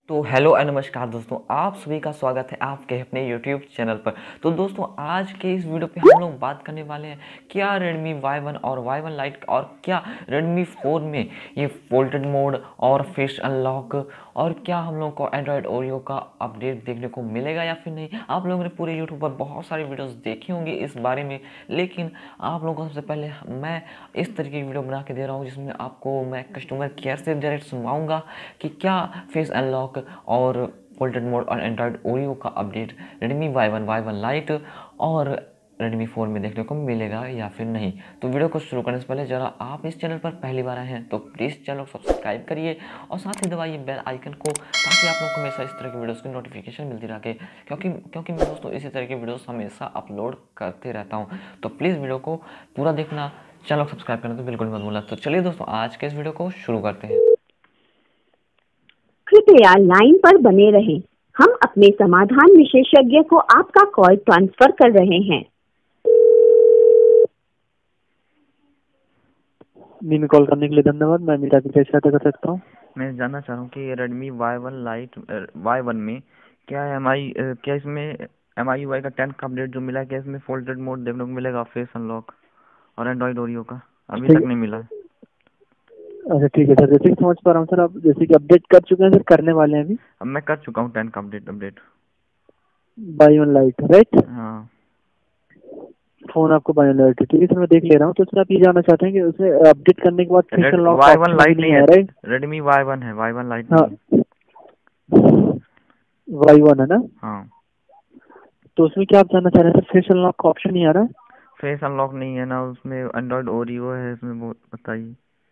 तो hello and नमस्कार दोस्तों, आप सभी का स्वागत है आपके अपने यूट्यूब चैनल पर। तो दोस्तों, आज के इस वीडियो पे हम लोग बात करने वाले हैं क्या Redmi Y1 और Y1 Lite और क्या Redmi 4 में ये फोल्डेड मोड और फेस अनलॉक और क्या हम लोग को एंड्रॉयड ओरियो का अपडेट देखने को मिलेगा या फिर नहीं। आप लोगों ने पूरे यूट्यूब पर बहुत सारी वीडियोस देखी होंगी इस बारे में, लेकिन आप लोगों को सबसे पहले मैं इस तरीके की वीडियो बना के दे रहा हूँ जिसमें आपको मैं कस्टमर केयर से डायरेक्ट सुनवाऊँगा कि क्या फेस अनलॉक और फोल्डेड मोड और एंड्रॉयड ओरियो का update Redmi Y1 Y1 Lite और Redmi 4 में देखने को मिलेगा या फिर नहीं। तो वीडियो को शुरू करने से पहले जरा आप इस चैनल पर पहली बार आए हैं तो प्लीज़ चैनल को सब्सक्राइब करिए और साथ ही दबाइए बेल आइकन को, ताकि आप लोग को हमेशा इस तरह की वीडियोस की नोटिफिकेशन मिलती रहे, क्योंकि मैं दोस्तों इसी तरह की वीडियोस हमेशा अपलोड करते रहता हूँ। तो प्लीज़ वीडियो को पूरा देखना, चैनल को सब्सक्राइब करना तो बिल्कुल मत भूलना। तो चलिए दोस्तों, आज के इस वीडियो को शुरू करते हैं। कृपया लाइन पर बने रहें। हम अपने समाधान विशेषज्ञ को आपका कॉल ट्रांसफर कर रहे हैं। मीन कॉल करने के लिए धन्यवाद। मैं मीरा की कैसे सहायता कर सकता हूँ? मैं जानना चाह रहा हूँ कि Redmi Y1 Lite Y1 में क्या इसमें MIUI का 10 का अपडेट जो मिला है, क्या इसमें फोल्डेड मोड देखने को मिलेगा, फेस अनलॉक और एंड्रॉइड ओरियो का अभी तक नहीं मिला है। अच्छा ठीक है सर, जैसे कि समझ पा रहा हूँ सर, आप जैसे कि अपडेट कर चुके हैं सर, करने वाले हैं अभी। अब मैं कर चुका हूँ 10 का अपडेट। Y1 Lite right? हाँ, फोन आपको Y1 Lite, ठीक है सर, मैं देख ले रहा हूँ। तो सर आप ये जानना चाहते हैं कि उसमें अपडेट करने के बाद फेस अनलॉक Y1 Lite नहीं है, राइट? Redmi Y1 है, Y1 Lite हाँ, नहीं। Y1 है ना? हाँ, तो उसमें क्या आप जानना चाह रहे हैं सर? फेस अनलॉक का ऑप्शन नहीं आ रहा है? फेस अनलॉक नहीं है ना, उसमें एंड्रॉइड ओरियो है इसमें, वो बताइए।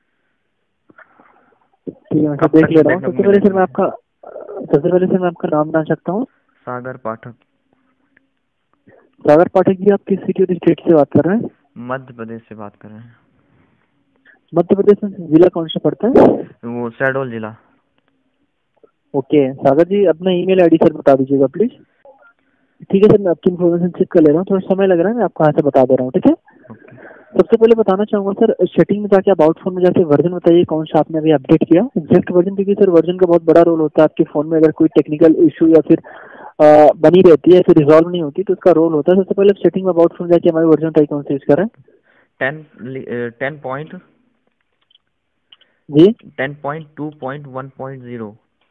ठीक है, मैं सर देख ले रहा हूँ। सबसे पहले सर मैं आपका नाम जान सकता हूँ? सागर पाठक। सागर पाठक जी, आप किस सिटी और स्टेट से बात कर रहे हैं? मध्य प्रदेश से बात कर रहे हैं। मध्य प्रदेश में जिला कौन सा पड़ता है? वो शहडोल जिला। ओके सागर जी, अपना ईमेल आईडी सर बता दीजिएगा प्लीज। ठीक है सर, मैं आपकी इन्फॉर्मेशन चेक कर ले रहा हूँ, थोड़ा समय लग रहा है, मैं आपको यहाँ से बता दे रहा हूँ, ठीक है? सबसे पहले बताना चाहूंगा सर, सेटिंग में जाके अबाउट फोन में जाके वर्जन बताइए कौन सा आपने अभी अपडेट किया, एग्जैक्ट वर्जन, क्योंकि सर वर्जन का बहुत बड़ा रोल होता है आपके फोन में। अगर कोई टेक्निकल इशू या फिर बनी रहती है, फिर रिजॉल्व नहीं होती, तो उसका रोल होता है। सबसे पहले सेटिंग में अबाउट फोन जाके हमारे वर्जन बताइए कौन सा यूज कर रहे हैं। 10 पॉइंट जी 10.2.1.0।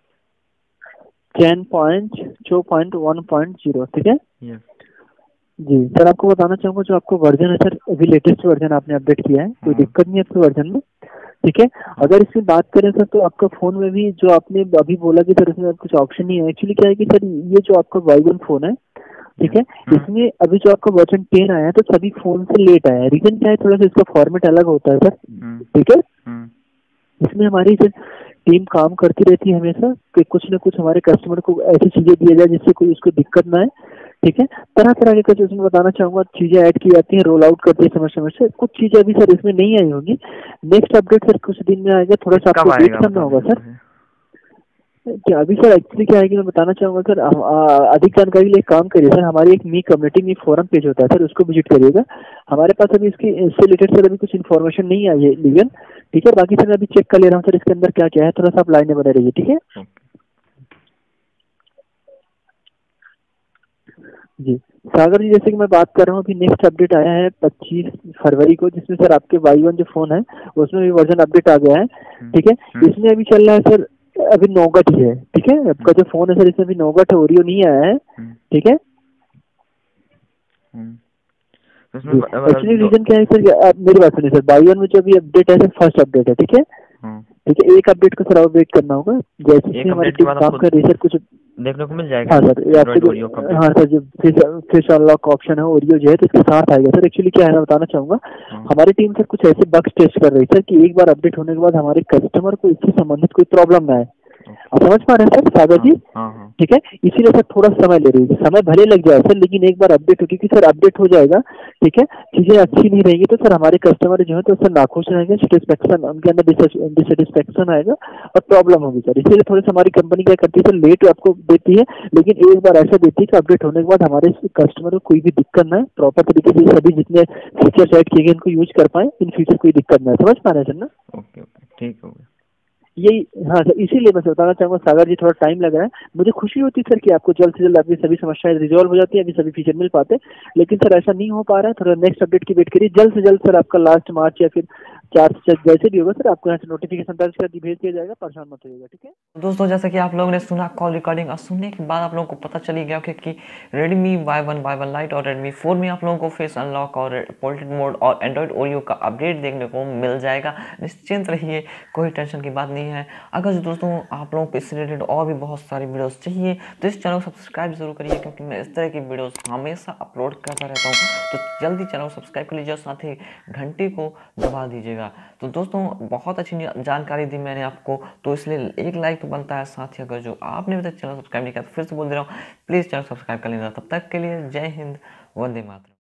10.2.1.0, ठीक है यस जी। सर आपको बताना चाहूंगा, जो आपको वर्जन है सर, अभी लेटेस्ट वर्जन आपने अपडेट किया है, कोई दिक्कत नहीं है आपके वर्जन में, ठीक है? अगर इसमें बात करें सर, तो आपका फोन में भी जो आपने अभी बोला कि सर इसमें कुछ ऑप्शन नहीं है, एक्चुअली क्या है कि सर ये जो आपका Y1 फोन है, ठीक है, इसमें अभी जो आपका वर्जन 10 आया है तो सभी फोन से लेट आया है। रीजन क्या है, थोड़ा सा इसका फॉर्मेट अलग होता है सर, ठीक है? इसमें हमारी सर टीम काम करती रहती है हमेशा कि कुछ न कुछ हमारे कस्टमर को ऐसी चीजें दिया जाए जिससे कोई उसको दिक्कत ना आए, ठीक है? तरह तरह के कुछ इसमें बताना चाहूंगा, चीजें ऐड की जाती हैं, रोल आउट करते हैं समय समय से। कुछ चीजें अभी सर इसमें नहीं आई होंगी, नेक्स्ट अपडेट सर कुछ दिन में आएगा, थोड़ा सा आपको वेट करना होगा सर। क्या अभी सर एक्चुअली क्या है कि मैं बताना चाहूंगा सर, अधिक जानकारी के लिए काम करिए सर, हमारी एक मी कम्युनिटी में फोरम पेज होता है सर, उसको विजिट करिएगा। हमारे पास अभी इससे रिलेटेड सर अभी कुछ इन्फॉर्मेशन नहीं आई है लीगल, ठीक है? बाकी सर मैं अभी चेक कर ले रहा हूँ सर इसके अंदर क्या क्या है, थोड़ा सा आप लाइन में बने रहिए, ठीक है जी। सागर जी, जैसे कि मैं बात कर रहा हूँ, अभी नेक्स्ट अपडेट आया है 25 फरवरी को, जिसमें सर आपके Y1 जो फोन है उसमें भी वर्जन अपडेट आ गया है, ठीक है? इसमें अभी चल रहा है सर, अभी नौगट ही है, ठीक है? आपका जो फोन है सर इसमें अभी नौगट है, ओरियो नहीं आया है, ठीक है? एक्चुअली रीजन क्या है सर, आप मेरी बात सुनिए सर, Y1 में जो अभी अपडेट है सर फर्स्ट अपडेट है, ठीक है? ठीक है, एक अपडेट को सर आप वेट करना होगा, जैसे हमारी टीम काम कर रही है सर, कुछ देखने को मिल जाएगा। हाँ सर, ये आपको हाँ सर, जो फेस अनलॉक ऑप्शन है ओरियो जो है तो इसके साथ आएगा सर। एक्चुअली क्या है मैं बताना चाहूंगा, हमारी टीम सर कुछ ऐसे बग्स टेस्ट कर रही है सर कि एक बार अपडेट होने के बाद हमारे कस्टमर को इससे संबंधित कोई प्रॉब्लम ना आए। आप समझ पा रहे हैं सर सागर जी? ठीक है, इसीलिए सर थोड़ा समय ले रही है, समय भले लग जाए सर, लेकिन एक बार अपडेट हो, क्योंकि सर अपडेट हो जाएगा, ठीक है, चीजें अच्छी नहीं रहेंगी तो सर हमारे कस्टमर जो है तो सर नाखुश रहेंगे, सेटिस्फेक्शन उनके अंदर डिससेटिस्फेक्शन आएगा और प्रॉब्लम होगी सर। इसीलिए थोड़ी सी हमारी कंपनी क्या करती है सर, लेट आपको देती है, लेकिन एक बार ऐसा देती है कि अपडेट होने के बाद हमारे कस्टमर को कोई भी दिक्कत ना है, प्रॉपर तरीके से सभी जितने फीचर्स ऐड किए गए इनको यूज कर पाए, इन फ्यूचर कोई दिक्कत ना है। समझ पा रहे हैं सर ना? ओके ठीक हो गया। यही, हाँ सर, इसीलिए मैं बताना चाहूंगा सागर जी, थोड़ा टाइम लग रहा है। मुझे खुशी होती है सर कि आपको जल्द से जल्द आपकी सभी समस्याएं रिजॉल्व हो जाती है, अभी सभी फीचर मिल पाते हैं, लेकिन सर ऐसा नहीं हो पा रहा है। थोड़ा नेक्स्ट अपडेट की वेट करिए, जल्द से जल्द सर आपका लास्ट मार्च या फिर 4 से जैसे भी होगा सर, आपको यहाँ से नोटिफिकेशन दर्ज कर भेज दिया जाएगा, परेशान मत होइएगा, ठीक है। दोस्तों जैसे कि आप लोगों ने सुना कॉल रिकॉर्डिंग, और सुनने के बाद आप लोगों को पता चली गया कि Redmi Y1 Y1 Lite और Redmi 4 में आप लोगों को फेस अनलॉक और पोर्ट्रेट मोड और एंड्रॉइड ओरियो का अपडेट देखने को मिल जाएगा। निश्चिंत रहिए, कोई टेंशन की बात नहीं है। अगर दोस्तों आप लोगों को इससे रिलेटेड और भी बहुत सारी वीडियोस चाहिए तो इस चैनल को सब्सक्राइब जरूर करिए, क्योंकि मैं इस तरह की वीडियोस हमेशा अपलोड करता रहता हूँ। तो जल्दी चैनल को सब्सक्राइब कर लीजिए और साथ ही घंटी को दबा दीजिएगा। तो दोस्तों बहुत अच्छी जानकारी दी मैंने आपको, तो इसलिए एक लाइक तो बनता है। साथ ही अगर जो आपने अभी तक चैनल सब्सक्राइब नहीं किया तो फिर से बोल दे रहा हूँ, प्लीज़ चैनल सब्सक्राइब कर लेना। तब तक के लिए जय हिंद, वंदे मातरम।